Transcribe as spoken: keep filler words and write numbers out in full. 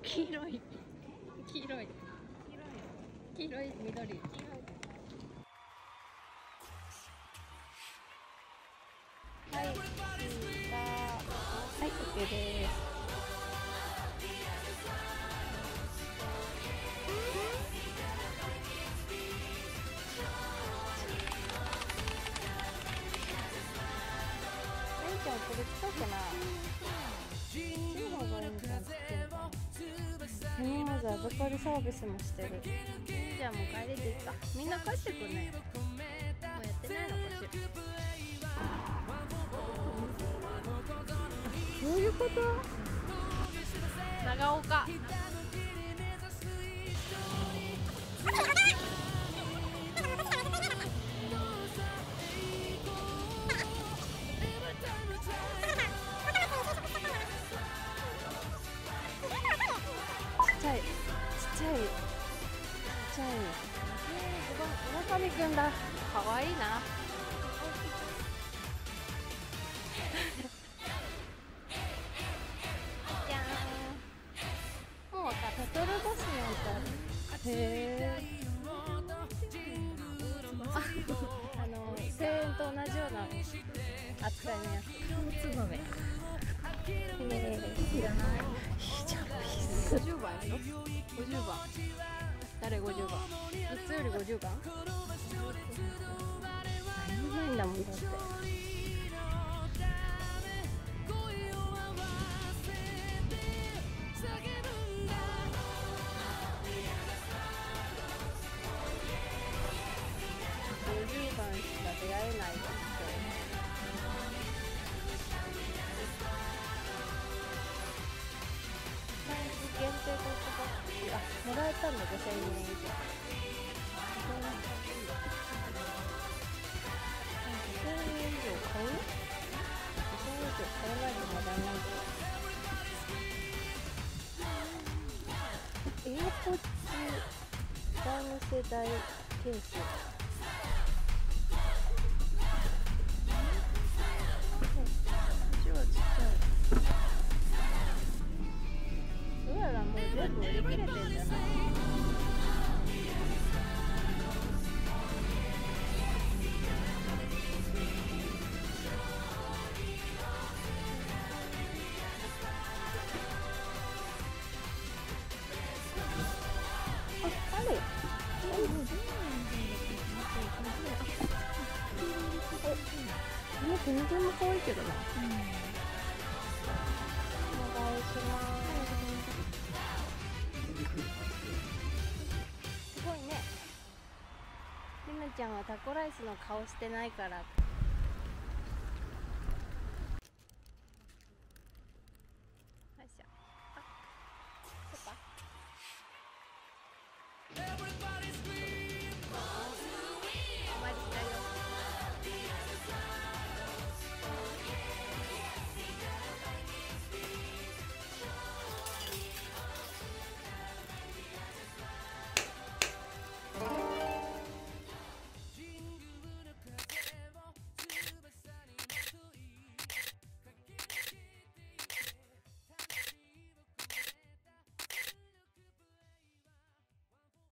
黄色い黄色い黄色い緑。黄色い。はい、着いた。はい、OK です。えいちゃんこれ着とくな。こっちの方がいいんじゃん。ミニマーズ預かりサービスもしてる。じゃあもう帰れていいか。みんな帰ってくんね。もうやってないのかしら。どういうこと？長岡。ちっちゃい、ちっちゃい、ちっちゃい。村上くんだ。可愛いな。じゃーん。もうわかった。トルボスに置いてある。へえ。あ、あの声援と同じような扱いのやつ。ツバメ。ええ。いらない。ヒジャブ必須。ごじゅうばんやろ。ごじゅうばん。誰ごじゅうばん。いつよりごじゅうばん。何もないんだもんだって。ごじゅうばんしか出会えないです。限定トートバッグ、あ、もらえたんだ。ごせんえん以上。ごせんえん以上買う？ごせんえん以上買わないともらえないんだよ。エアポッツダウン世代ケース。どうやらもう全部売り切れてんじゃない？あ、ある。え、もう全然も可愛いけどな。うん、お願いします。すごいね。りなちゃんはタコライスの顔してないから